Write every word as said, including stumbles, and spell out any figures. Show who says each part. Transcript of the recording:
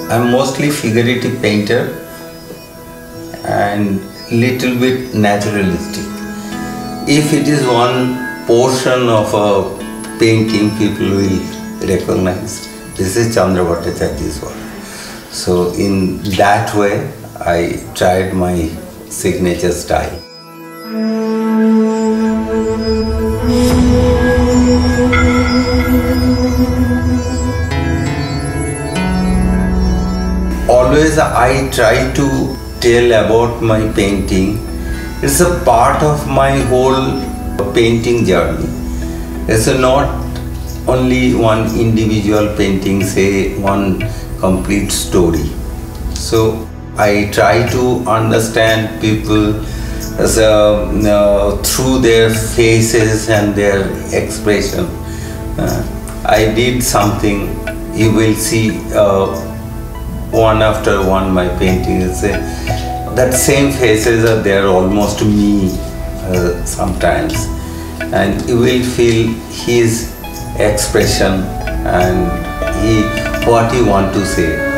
Speaker 1: I'm mostly figurative painter and little bit naturalistic. If it is one portion of a painting, people will recognize this is Chandra Bhattacharjee's work. So in that way, I tried my signature style. Always I try to tell about my painting. It's a part of my whole painting journey. It's not only one individual painting, say one complete story. So I try to understand people as a, uh, through their faces and their expression. Uh, I did something, you will see uh, one after one my paintings. Uh, that same faces are there, almost me uh, sometimes. And you will feel his expression and he, what he want to say.